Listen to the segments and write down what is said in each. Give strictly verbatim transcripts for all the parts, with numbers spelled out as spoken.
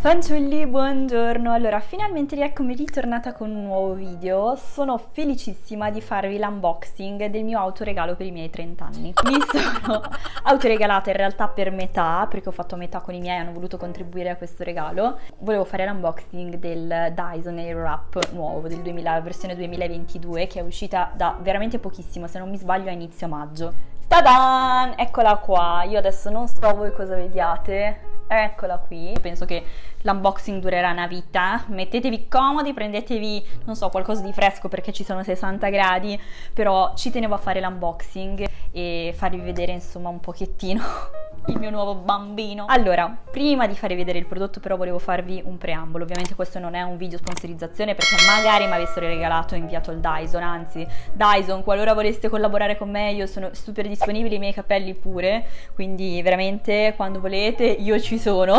Fanciulli, buongiorno! Allora, finalmente rieccomi ritornata con un nuovo video. Sono felicissima di farvi l'unboxing del mio autoregalo per i miei trenta anni. Mi sono autoregalata in realtà per metà, perché ho fatto metà con i miei, hanno voluto contribuire a questo regalo. Volevo fare l'unboxing del Dyson Airwrap nuovo, del duemila, versione duemilaventidue, che è uscita da veramente pochissimo, se non mi sbaglio a inizio maggio. Ta-dan! Eccola qua! Io adesso non so voi cosa vediate. Eccola qui, penso che l'unboxing durerà una vita, mettetevi comodi, prendetevi, non so, qualcosa di fresco perché ci sono sessanta gradi, però ci tenevo a fare l'unboxing e farvi vedere insomma un pochettino il mio nuovo bambino. Allora, prima di farvi vedere il prodotto però volevo farvi un preambolo. Ovviamente questo non è un video sponsorizzazione perché magari mi avessero regalato e inviato il Dyson, anzi Dyson, qualora voleste collaborare con me io sono super disponibile, i miei capelli pure, quindi veramente quando volete io ci sono.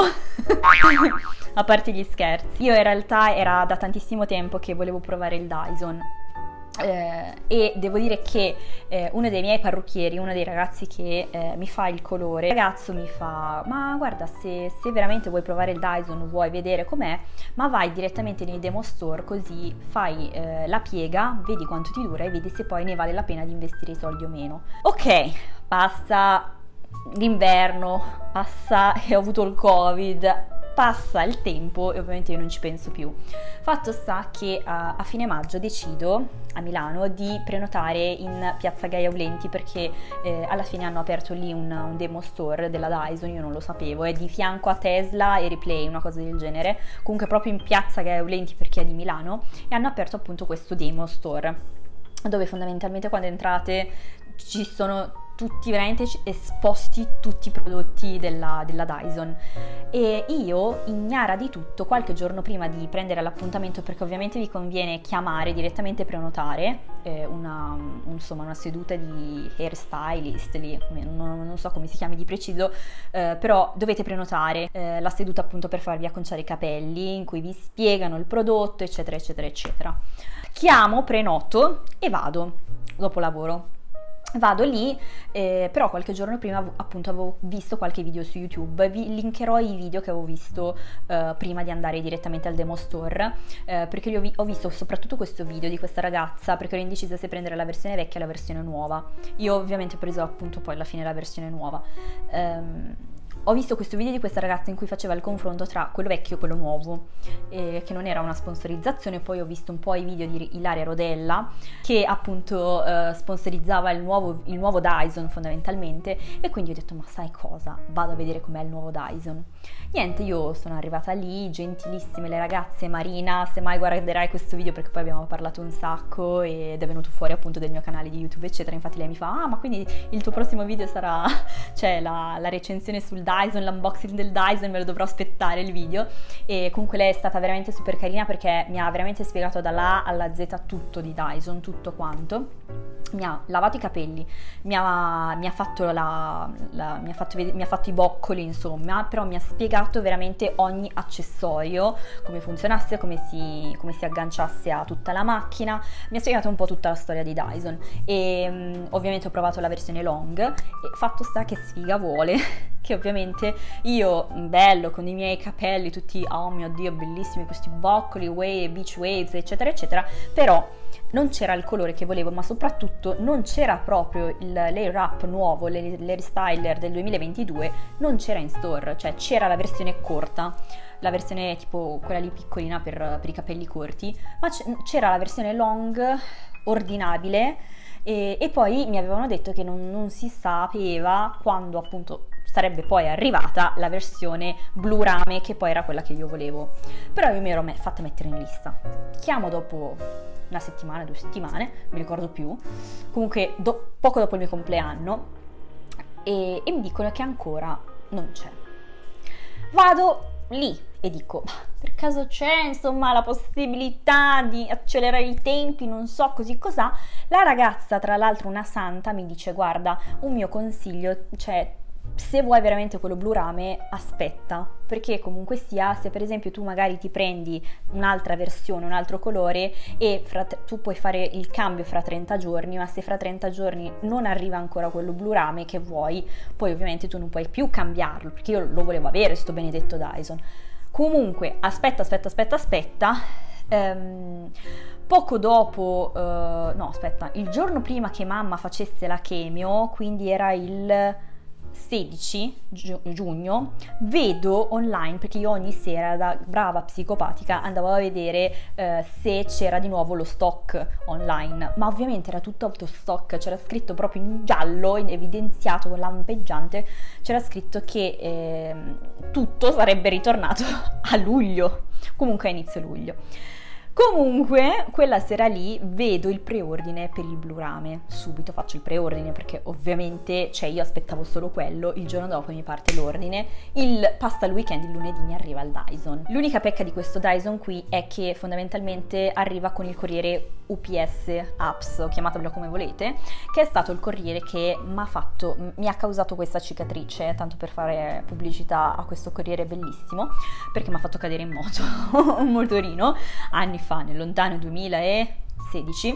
A parte gli scherzi, io in realtà era da tantissimo tempo che volevo provare il Dyson. Eh, e devo dire che eh, uno dei miei parrucchieri, uno dei ragazzi che eh, mi fa il colore, il ragazzo mi fa: ma guarda, se, se veramente vuoi provare il Dyson, vuoi vedere com'è, ma vai direttamente nei demo store, così fai eh, la piega, vedi quanto ti dura e vedi se poi ne vale la pena di investire i soldi o meno. Ok, passa l'inverno, passa e ho avuto il Covid, passa il tempo e ovviamente io non ci penso più. Fatto sta che a, a fine maggio decido a Milano di prenotare in Piazza Gaia Aulenti perché eh, alla fine hanno aperto lì un, un demo store della Dyson, io non lo sapevo, è di fianco a Tesla e Replay, una cosa del genere, comunque proprio in Piazza Gaia Aulenti perché è di Milano, e hanno aperto appunto questo demo store dove fondamentalmente quando entrate ci sono tutti veramente esposti tutti i prodotti della, della Dyson, e io, ignara di tutto, qualche giorno prima di prendere l'appuntamento, perché ovviamente vi conviene chiamare direttamente, prenotare eh, una, insomma, una seduta di hairstylist lì, non, non so come si chiami di preciso, eh, però dovete prenotare eh, la seduta appunto per farvi acconciare i capelli, in cui vi spiegano il prodotto eccetera eccetera eccetera. Chiamo, prenoto e vado dopo lavoro. Vado lì, eh, però qualche giorno prima appunto avevo visto qualche video su YouTube, vi linkerò i video che avevo visto eh, prima di andare direttamente al demo store, eh, perché io vi ho visto soprattutto questo video di questa ragazza, perché ero indecisa se prendere la versione vecchia o la versione nuova. Io ovviamente ho preso appunto poi alla fine la versione nuova. Um, Ho visto questo video di questa ragazza in cui faceva il confronto tra quello vecchio e quello nuovo, eh, che non era una sponsorizzazione. Poi ho visto un po' i video di Ilaria Rodella che appunto eh, sponsorizzava il nuovo, il nuovo Dyson fondamentalmente, e quindi ho detto: ma sai cosa, vado a vedere com'è il nuovo Dyson. Niente, io sono arrivata lì, gentilissime le ragazze. Marina, se mai guarderai questo video, perché poi abbiamo parlato un sacco ed è venuto fuori appunto del mio canale di YouTube eccetera, infatti lei mi fa: ah, ma quindi il tuo prossimo video sarà cioè la, la recensione sul Dyson, l'unboxing del Dyson, me lo dovrò aspettare il video. E comunque lei è stata veramente super carina perché mi ha veramente spiegato dalla A alla Z tutto di Dyson, tutto quanto. Mi ha lavato i capelli, mi ha, mi ha fatto la, la mi ha fatto, mi ha fatto i boccoli, insomma, però mi ha spiegato veramente ogni accessorio, come funzionasse, come si, come si agganciasse a tutta la macchina. Mi ha spiegato un po' tutta la storia di Dyson e um, ovviamente ho provato la versione long e fatto sta che sfiga vuole che ovviamente io, bello, con i miei capelli tutti, oh mio Dio, bellissimi questi boccoli, wave, beach waves eccetera eccetera, però non c'era il colore che volevo, ma soprattutto non c'era proprio l'Airwrap nuovo, l'Airstyler del duemilaventidue, non c'era in store, cioè c'era la versione corta, la versione tipo quella lì piccolina per, per i capelli corti, ma c'era la versione long ordinabile, e, e poi mi avevano detto che non, non si sapeva quando appunto sarebbe poi arrivata la versione blu rame, che poi era quella che io volevo. Però io mi ero fatta mettere in lista. Chiamo dopo una settimana, due settimane, mi ricordo più, comunque do, poco dopo il mio compleanno, e, e mi dicono che ancora non c'è. Vado lì e dico: per caso c'è insomma la possibilità di accelerare i tempi, non so, così cos'ha. La ragazza, tra l'altro una santa, mi dice: guarda, un mio consiglio, cioè se vuoi veramente quello blu rame, aspetta, perché comunque sia, se per esempio tu magari ti prendi un'altra versione, un altro colore, e fra tu puoi fare il cambio fra trenta giorni, ma se fra trenta giorni non arriva ancora quello blu rame che vuoi, poi ovviamente tu non puoi più cambiarlo, perché io lo volevo avere sto benedetto Dyson. Comunque, aspetta, aspetta, aspetta, aspetta, ehm, poco dopo, eh, no aspetta, il giorno prima che mamma facesse la chemio, quindi era il sedici giugno, vedo online, perché io ogni sera da brava psicopatica andavo a vedere eh, se c'era di nuovo lo stock online, ma ovviamente era tutto out of stock, c'era scritto proprio in giallo, in evidenziato con lampeggiante, c'era scritto che eh, tutto sarebbe ritornato a luglio, comunque a inizio luglio. Comunque, quella sera lì vedo il preordine per il Blu-rame, subito faccio il preordine perché ovviamente, cioè io aspettavo solo quello, il giorno dopo mi parte l'ordine, il passa il weekend, il lunedì mi arriva il Dyson. L'unica pecca di questo Dyson qui è che fondamentalmente arriva con il corriere U P S Apps, chiamatelo come volete, che è stato il corriere che mi ha fatto, mi ha causato questa cicatrice, tanto per fare pubblicità a questo corriere bellissimo, perché mi ha fatto cadere in moto un motorino, anni fa. fa, nel lontano duemilasedici,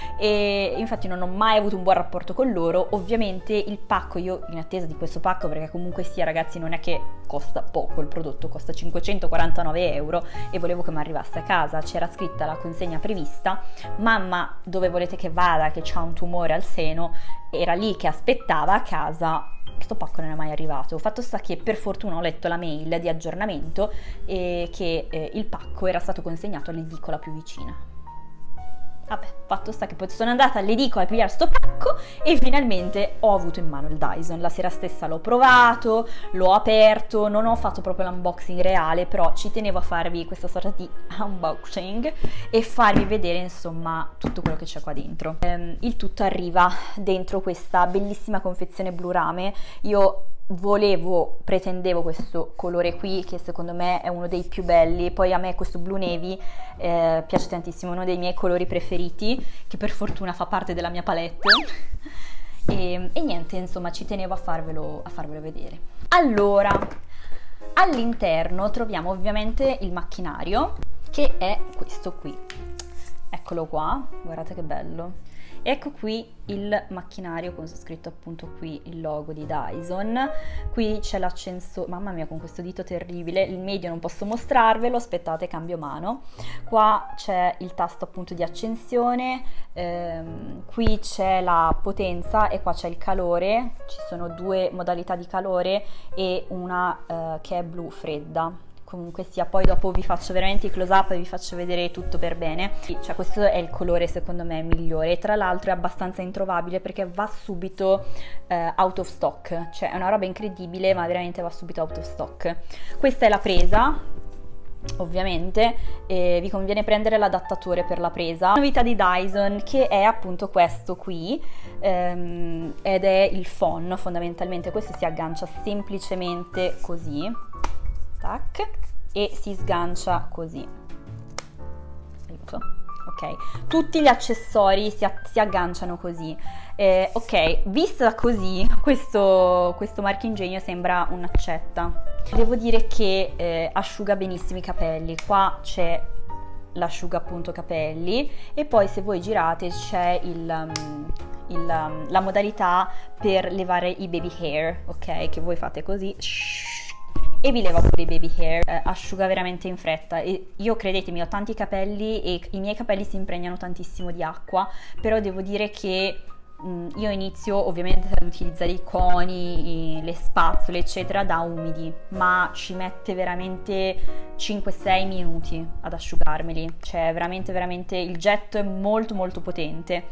e infatti non ho mai avuto un buon rapporto con loro. Ovviamente il pacco, io in attesa di questo pacco, perché comunque sia ragazzi non è che costa poco, il prodotto costa cinquecentoquarantanove euro e volevo che mi arrivasse a casa, c'era scritta la consegna prevista, mamma dove volete che vada, che c'ha un tumore al seno, era lì che aspettava a casa. Questo pacco non è mai arrivato. Fatto sta che per fortuna ho letto la mail di aggiornamento e che eh, il pacco era stato consegnato all'edicola più vicina. Vabbè, fatto sta che poi sono andata all'edicola a pigliare sto pacco e finalmente ho avuto in mano il Dyson. La sera stessa l'ho provato, l'ho aperto, non ho fatto proprio l'unboxing reale, però ci tenevo a farvi questa sorta di unboxing e farvi vedere insomma tutto quello che c'è qua dentro. Ehm, il tutto arriva dentro questa bellissima confezione Blu-rame. Io volevo, pretendevo questo colore qui che secondo me è uno dei più belli, poi a me questo blu navy eh, piace tantissimo, uno dei miei colori preferiti, che per fortuna fa parte della mia palette e, e niente, insomma ci tenevo a farvelo, a farvelo vedere. Allora, all'interno troviamo ovviamente il macchinario, che è questo qui, eccolo qua, guardate che bello. Ecco qui il macchinario con scritto appunto qui il logo di Dyson. Qui c'è l'accensore, mamma mia con questo dito terribile, il medio non posso mostrarvelo, aspettate cambio mano. Qua c'è il tasto appunto di accensione, ehm, qui c'è la potenza e qua c'è il calore, ci sono due modalità di calore e una eh, che è blu fredda. Comunque sia, poi dopo vi faccio veramente i close up e vi faccio vedere tutto per bene. Cioè questo è il colore secondo me migliore, e tra l'altro è abbastanza introvabile perché va subito eh, out of stock, cioè è una roba incredibile ma veramente va subito out of stock. Questa è la presa, ovviamente, e vi conviene prendere l'adattatore per la presa. La novità di Dyson che è appunto questo qui, ehm, ed è il phon, fondamentalmente questo si aggancia semplicemente così, tac, e si sgancia così, aiuto, ok, tutti gli accessori si, si agganciano così, eh, ok, vista così questo, questo marchingegno sembra un'accetta. Devo dire che eh, asciuga benissimo i capelli, qua c'è l'asciuga appunto capelli e poi se voi girate c'è il, um, il, um, la modalità per levare i baby hair, ok, che voi fate così e vi leva pure i baby hair, eh, asciuga veramente in fretta. E io credetemi ho tanti capelli e i miei capelli si impregnano tantissimo di acqua, però devo dire che mh, io inizio ovviamente ad utilizzare i coni, i, le spazzole eccetera da umidi, ma ci mette veramente cinque sei minuti ad asciugarmeli, cioè veramente veramente il getto è molto molto potente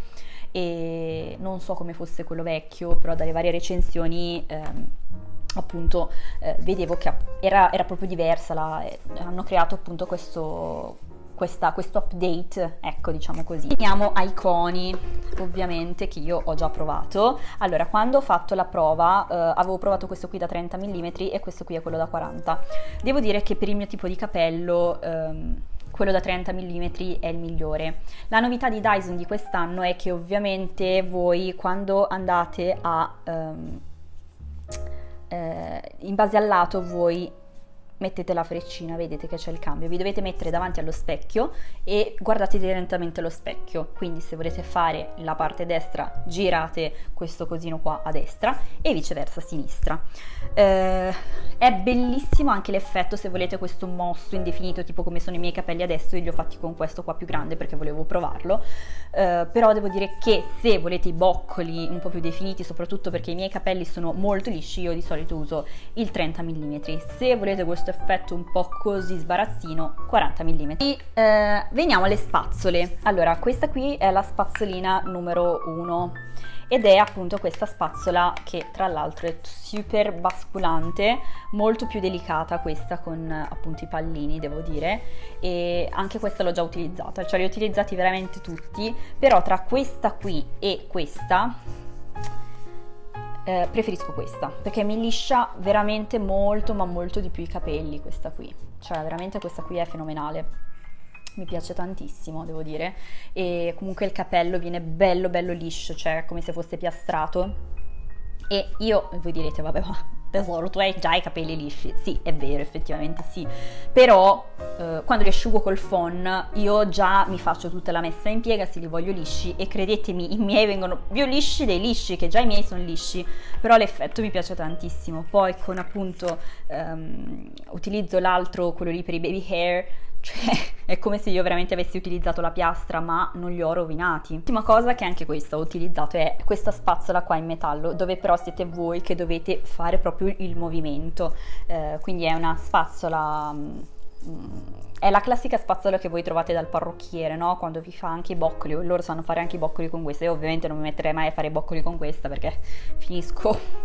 e non so come fosse quello vecchio, però dalle varie recensioni ehm, appunto eh, vedevo che era, era proprio diversa, la, eh, hanno creato appunto questo, questa, questo update, ecco diciamo così. Veniamo ai coni, ovviamente, che io ho già provato. Allora, quando ho fatto la prova eh, avevo provato questo qui da trenta millimetri e questo qui è quello da quaranta. Devo dire che per il mio tipo di capello ehm, quello da trenta millimetri è il migliore. La novità di Dyson di quest'anno è che ovviamente voi quando andate a... Um, Eh, in base al lato voi mettete la freccina, vedete che c'è il cambio, vi dovete mettere davanti allo specchio e guardate direttamente allo specchio, quindi se volete fare la parte destra girate questo cosino qua a destra e viceversa a sinistra. Eh, è bellissimo anche l'effetto se volete questo mosso indefinito, tipo come sono i miei capelli adesso, io li ho fatti con questo qua più grande perché volevo provarlo, eh, però devo dire che se volete i boccoli un po' più definiti, soprattutto perché i miei capelli sono molto lisci, io di solito uso il trenta millimetri, se volete questo effetto un po' così sbarazzino, quaranta millimetri. E, eh, veniamo alle spazzole. Allora, questa qui è la spazzolina numero uno ed è appunto questa spazzola che tra l'altro è super basculante, molto più delicata questa con appunto i pallini, devo dire, e anche questa l'ho già utilizzata, cioè li ho utilizzati veramente tutti, però tra questa qui e questa Eh, preferisco questa perché mi liscia veramente molto ma molto di più i capelli, questa qui, cioè veramente questa qui è fenomenale, mi piace tantissimo, devo dire, e comunque il capello viene bello bello liscio, cioè come se fosse piastrato. E io, voi direte, vabbè, ma tesoro, tu hai già i capelli lisci. Sì, è vero, effettivamente sì, però eh, quando li asciugo col phon io già mi faccio tutta la messa in piega se li voglio lisci, e credetemi, i miei vengono più lisci dei lisci, che già i miei sono lisci, però l'effetto mi piace tantissimo. Poi con appunto ehm, utilizzo l'altro, quello lì per i baby hair, cioè è come se io veramente avessi utilizzato la piastra ma non li ho rovinati. L'ultima cosa che anche questa ho utilizzato è questa spazzola qua in metallo, dove però siete voi che dovete fare proprio il movimento, eh, quindi è una spazzola, mm, è la classica spazzola che voi trovate dal parrucchiere, no? Quando vi fa anche i boccoli, loro sanno fare anche i boccoli con questa. Io ovviamente non mi metterei mai a fare i boccoli con questa perché finisco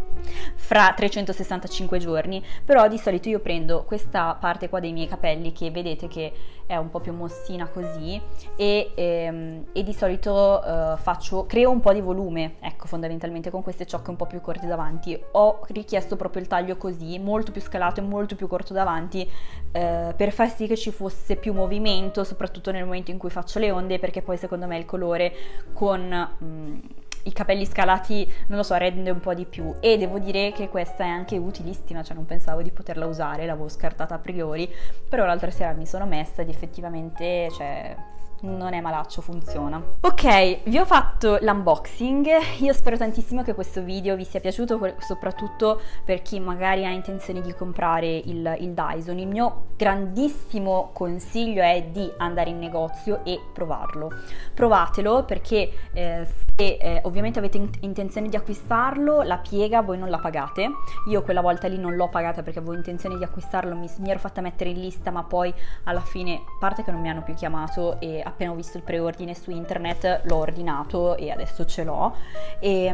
fra trecentosessantacinque giorni, però di solito io prendo questa parte qua dei miei capelli che vedete che è un po' più mossina così e, ehm, e di solito eh, faccio, creo un po' di volume, ecco, fondamentalmente con queste ciocche un po' più corte davanti. Ho richiesto proprio il taglio così, molto più scalato e molto più corto davanti, eh, per far sì che ci fosse più movimento, soprattutto nel momento in cui faccio le onde, perché poi secondo me il colore con mh, i capelli scalati, non lo so, rende un po' di più. E devo dire che questa è anche utilissima, cioè non pensavo di poterla usare, l'avevo scartata a priori, però l'altra sera mi sono messa ed effettivamente, cioè, non è malaccio, funziona. Ok, vi ho fatto l'unboxing, io spero tantissimo che questo video vi sia piaciuto, soprattutto per chi magari ha intenzione di comprare il, il Dyson. Il mio grandissimo consiglio è di andare in negozio e provarlo. Provatelo perché eh, se eh, ovviamente avete in intenzione di acquistarlo, la piega voi non la pagate. Io quella volta lì non l'ho pagata perché avevo intenzione di acquistarlo, mi, mi ero fatta mettere in lista, ma poi alla fine, a parte che non mi hanno più chiamato, e appena ho visto il preordine su internet l'ho ordinato e adesso ce l'ho. E,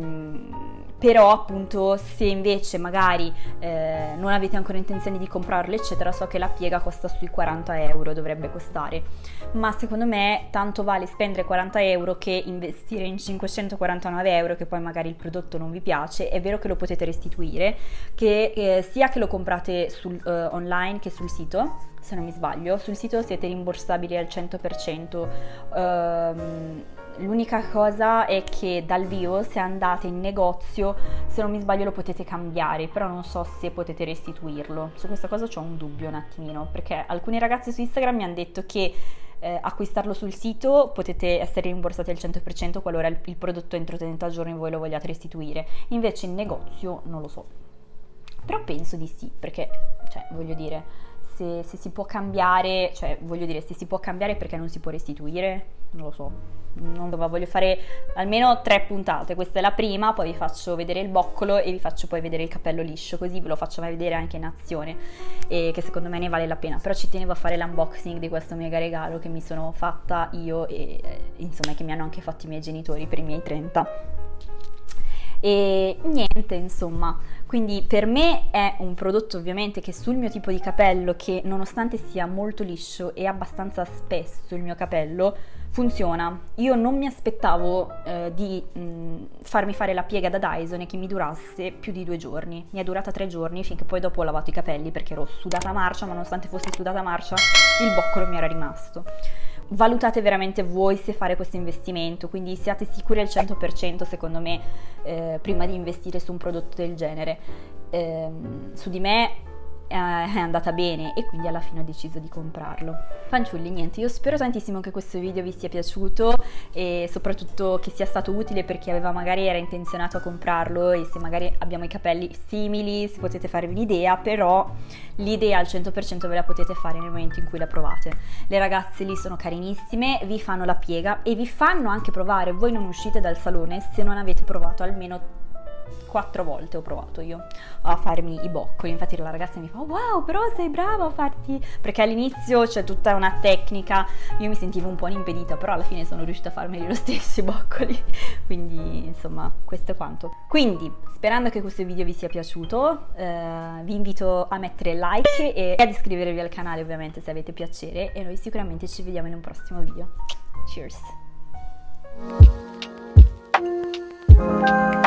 um, però appunto se invece magari eh, non avete ancora intenzione di comprarlo eccetera, so che la piega costa sui quaranta euro, dovrebbe costare, ma secondo me tanto vale spendere quaranta euro che investire in cinquecentoquarantanove euro che poi magari il prodotto non vi piace. È vero che lo potete restituire, che eh, sia che lo comprate sul, eh, online che sul sito, se non mi sbaglio, sul sito siete rimborsabili al cento per cento. Um, l'unica cosa è che dal vivo, se andate in negozio, se non mi sbaglio lo potete cambiare, però non so se potete restituirlo. Su questa cosa c'ho un dubbio un attimino, perché alcuni ragazzi su Instagram mi hanno detto che eh, acquistarlo sul sito potete essere rimborsati al cento per cento qualora il, il prodotto entro trenta giorni voi lo vogliate restituire, invece in negozio non lo so, però penso di sì, perché cioè voglio dire, Se, se si può cambiare, cioè voglio dire, se si può cambiare perché non si può restituire, non lo so, non dove, voglio fare almeno tre puntate, questa è la prima, poi vi faccio vedere il boccolo e vi faccio poi vedere il capello liscio, così ve lo faccio vedere anche in azione, e che secondo me ne vale la pena. Però ci tenevo a fare l'unboxing di questo mega regalo che mi sono fatta io e insomma che mi hanno anche fatto i miei genitori per i miei trenta. E niente, insomma, quindi per me è un prodotto ovviamente che sul mio tipo di capello, che nonostante sia molto liscio e abbastanza spesso il mio capello, funziona. Io non mi aspettavo eh, di mh, farmi fare la piega da Dyson e che mi durasse più di due giorni. Mi è durata tre giorni, finché poi dopo ho lavato i capelli perché ero sudata marcia, ma nonostante fossi sudata marcia il boccolo mi era rimasto. Valutate veramente voi se fare questo investimento, quindi siate sicuri al cento per cento secondo me eh, prima di investire su un prodotto del genere. Eh, su di me è andata bene e quindi alla fine ho deciso di comprarlo. Fanciulli, niente, io spero tantissimo che questo video vi sia piaciuto e soprattutto che sia stato utile per chi aveva magari era intenzionato a comprarlo, e se magari abbiamo i capelli simili se potete farvi un'idea, però l'idea al cento per cento ve la potete fare nel momento in cui la provate. Le ragazze lì sono carinissime, vi fanno la piega e vi fanno anche provare. Voi non uscite dal salone se non avete provato almeno quattro volte. Ho provato io a farmi i boccoli, infatti la ragazza mi fa wow, però sei brava a farti, perché all'inizio c'è tutta una tecnica, io mi sentivo un po' impedita, però alla fine sono riuscita a farmeli lo stesso i boccoli, quindi insomma questo è quanto. Quindi sperando che questo video vi sia piaciuto, eh, vi invito a mettere like e ad iscrivervi al canale ovviamente se avete piacere, e noi sicuramente ci vediamo in un prossimo video. Cheers!